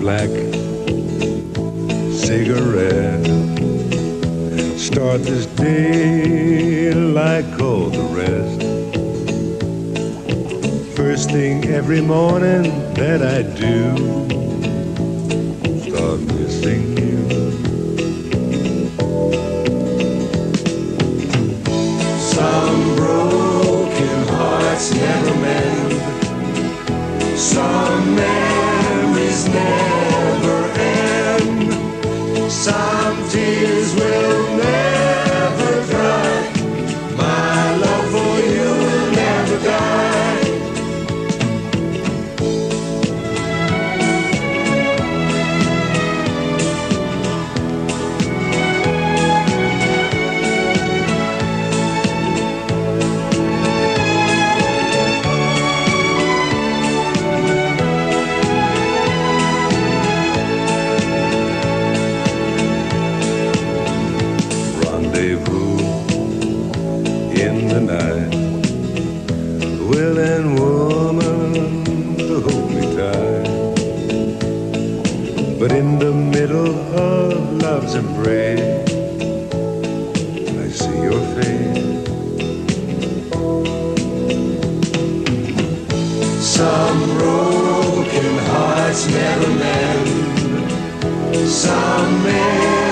black cigarette. Start this day like all the rest. First thing every morning that I do, start missing you. Some broken hearts never mend. Some memories never end. Some tears will never dry. My love for you will never die. Rendezvous in the night, willing woman to hold me tight. But in the middle of love's embrace, I see your face. Some broken hearts never mend. Some men